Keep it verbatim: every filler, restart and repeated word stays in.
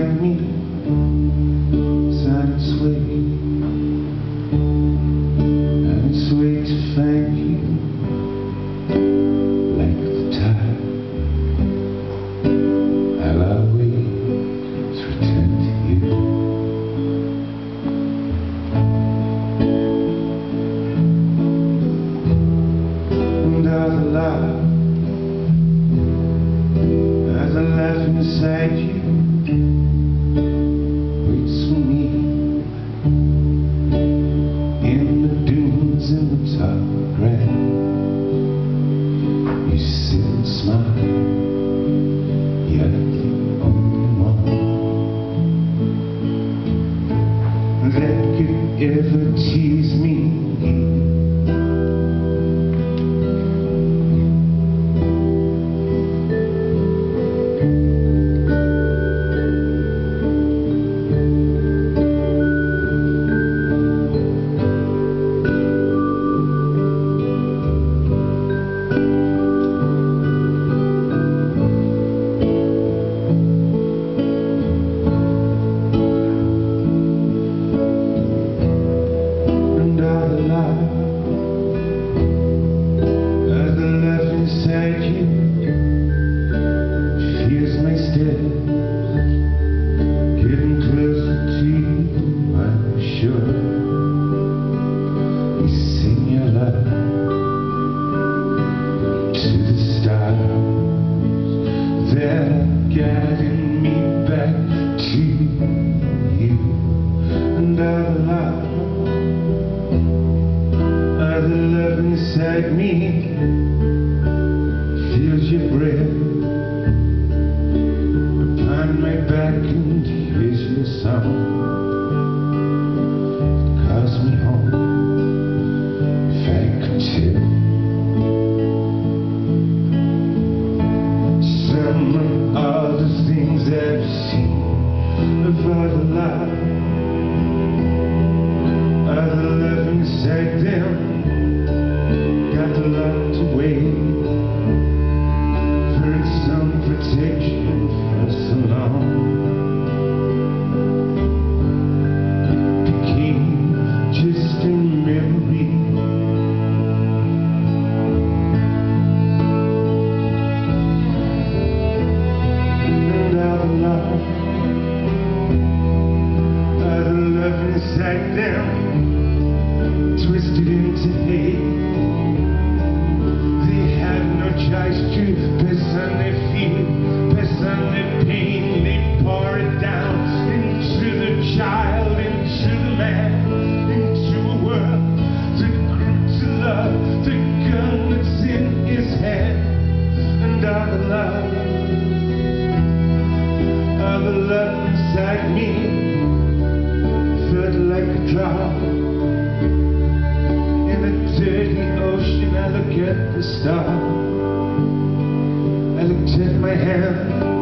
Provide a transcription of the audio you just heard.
beside me, silent sway, and it's way to thank you, like the tide. I'll always return to you. And as I laugh, as I laugh inside you, waits for me in the dunes in the tall grass. You sit and smile, you're the only one that could ever tease me. Guiding me back to you, and all the love, all the love inside me feels your breath upon my back, and here's your song. It calls me home, if I could tell some of all the things I've seen, of all the love, all the love inside them, got a lot to wait for some protection for so long. It became just a memory. Inside them, twisted into hate, they had no choice to pass on their fear, pass on their pain. They pour it down into the child, into the man, into a world that grew to love the gun that's in his hand. And all the love, all the love inside me felt like a drop in a dirty ocean. I look at the stars, I looked at my hand,